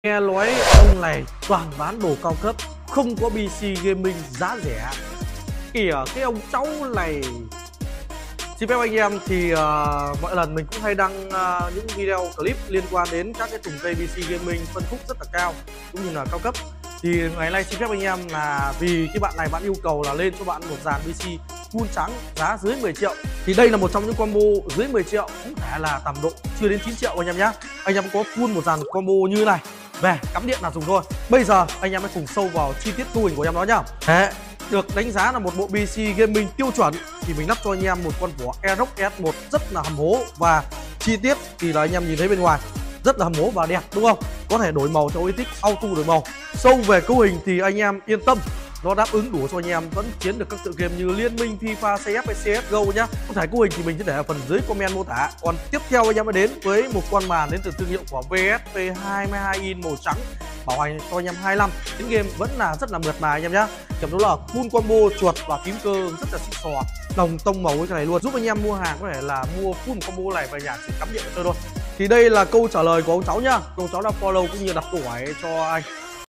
Nghe nói ông này toàn bán đồ cao cấp, không có PC gaming giá rẻ. Kìa cái ông cháu này. Xin phép anh em thì mọi lần mình cũng hay đăng những video clip liên quan đến các cái thùng cây PC gaming phân khúc rất là cao cũng như là cao cấp. Thì ngày nay xin phép anh em là vì cái bạn này bạn yêu cầu là lên cho bạn một dàn PC full trắng giá dưới 10 triệu. Thì đây là một trong những combo dưới 10 triệu, cũng thể là tầm độ chưa đến 9 triệu anh em nhé. Anh em có full một dàn combo như này, về cắm điện là dùng thôi. Bây giờ anh em hãy cùng sâu vào chi tiết cấu hình của em đó nhá. Đấy, được đánh giá là một bộ PC gaming tiêu chuẩn thì mình lắp cho anh em một con vỏ Aerox S1 rất là hầm hố, và chi tiết thì là anh em nhìn thấy bên ngoài rất là hầm hố và đẹp đúng không? Có thể đổi màu cho OITX auto đổi màu. Sâu về cấu hình thì anh em yên tâm, nó đáp ứng đủ cho anh em vẫn chiến được các tựa game như Liên Minh, FIFA, CF hay CSGO nhá. Có thể cấu hình thì mình sẽ để ở phần dưới comment mô tả. Còn tiếp theo anh em mới đến với một con màn đến từ thương hiệu của VSP 22 inch màu trắng, bảo hành cho anh em 25. Đến game vẫn là rất là mượt mà anh em nhá. Kèm đó là full combo chuột và phím cơ rất là xịn sò, đồng tông màu cái này luôn, giúp anh em mua hàng có thể là mua full combo này về nhà chỉ cắm điện chơi thôi. Thì đây là câu trả lời của ông cháu nhá. Ông cháu đã follow cũng như đặt câu hỏi cho anh.